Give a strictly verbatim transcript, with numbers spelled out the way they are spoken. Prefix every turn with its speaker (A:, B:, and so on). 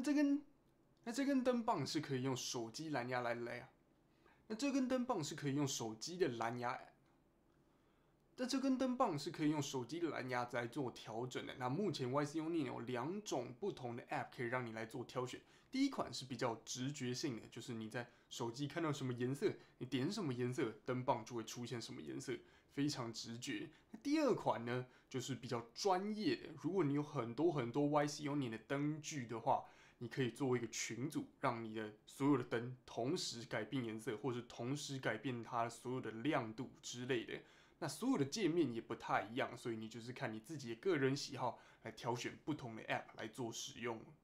A: 那这根那这根灯棒是可以用手机蓝牙来来啊，那这根灯棒是可以用手机的蓝牙。但这根灯棒是可以用手机的蓝牙来做调整的。那目前 Y C Onion 有两种不同的 App 可以让你来做挑选。第一款是比较直觉性的，就是你在手机看到什么颜色，你点什么颜色，灯棒就会出现什么颜色，非常直觉。那第二款呢，就是比较专业的。如果你有很多很多 Y C Onion 的灯具的话，你可以做一个群组，让你的所有的灯同时改变颜色，或者同时改变它所有的亮度之类的。那所有的界面也不太一样，所以你就是看你自己的个人喜好来挑选不同的 App 来做使用。